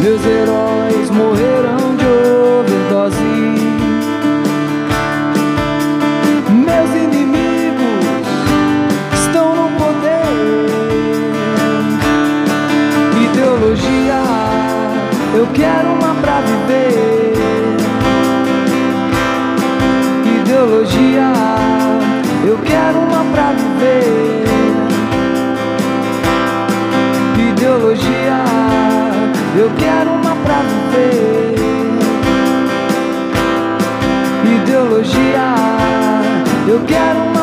Meus heróis morreram de overdose. Meus inimigos estão no poder. Ideologia, eu quero uma pra viver. Ideologia, eu quero uma pra viver. Ideologia, eu quero uma pra viver. Ideologia, eu quero uma